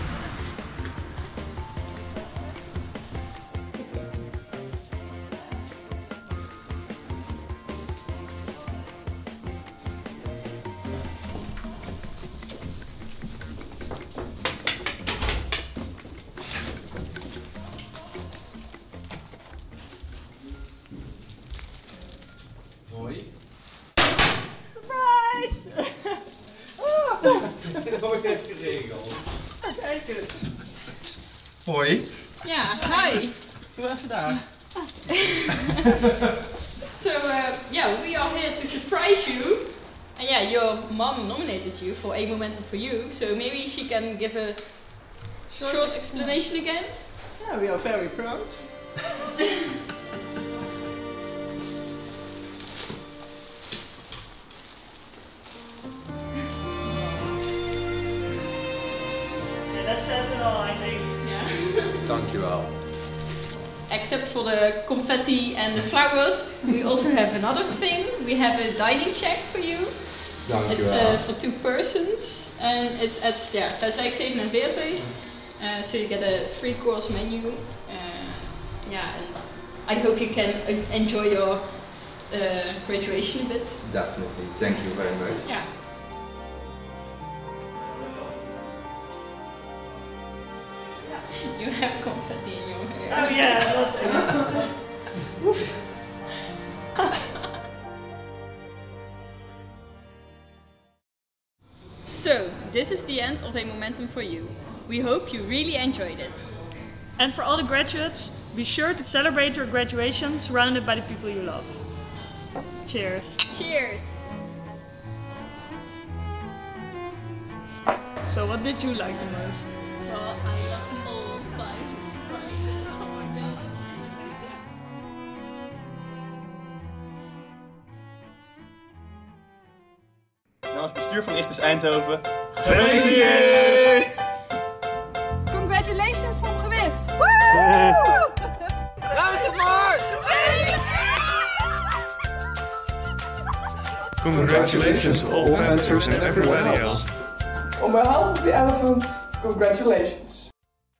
Surprise! Nooit heeft geregeld. Kijk eens. Hoi. Ja, hi. Doe even daar. So yeah, we are here to surprise you. And yeah, your mom nominated you for A Momentum for You. So maybe she can give a short explanation again. Yeah, we are very proud. That says it all, I think. Yeah. Dankjewel. Except for the confetti and the flowers, we also have another thing. We have a dining check for you. Dankjewel. It's for 2 persons, and it's at Thuiswijk 47. So you get a 3-course menu. Yeah, and I hope you can enjoy your graduation a bit. Definitely. Thank you very much. Yeah. You have confetti in your hair. Oh yeah, that's So, this is the end of A Momentum for You. We hope you really enjoyed it. And for all the graduates, be sure to celebrate your graduation surrounded by the people you love. Cheers. Cheers. So what did you like the most? Well, I love all 5 surprises. Oh my god. Namens het bestuur van Ichthus Eindhoven, gefeliciteerd! Congratulations from Gewis! Namens de Mark! Congratulations to all fencers and everybody else. On behalf of the elephants, congratulations.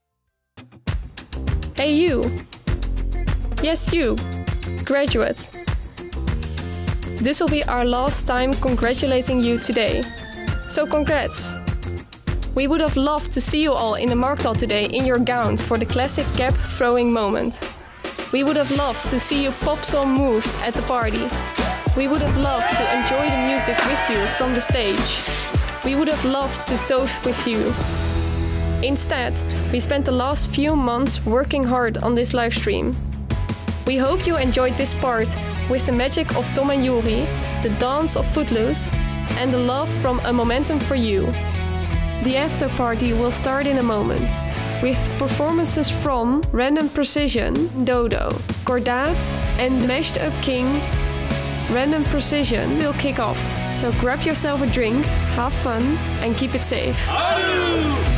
Hey you! Yes you, graduate. This will be our last time congratulating you today. So congrats! We would have loved to see you all in the Markthal today in your gowns for the classic cap throwing moment. We would have loved to see you pop some moves at the party. We would have loved to enjoy the music with you from the stage. We would have loved to toast with you. Instead, we spent the last few months working hard on this live stream. We hope you enjoyed this part with the magic of Tom and Yuri, the dance of Footloose, and the love from A Momentum for You. The after party will start in a moment, with performances from Random Precision, Dodo, Cordaat, and Mashed Up King. Random Precision will kick off, so grab yourself a drink, have fun, and keep it safe. Adieu!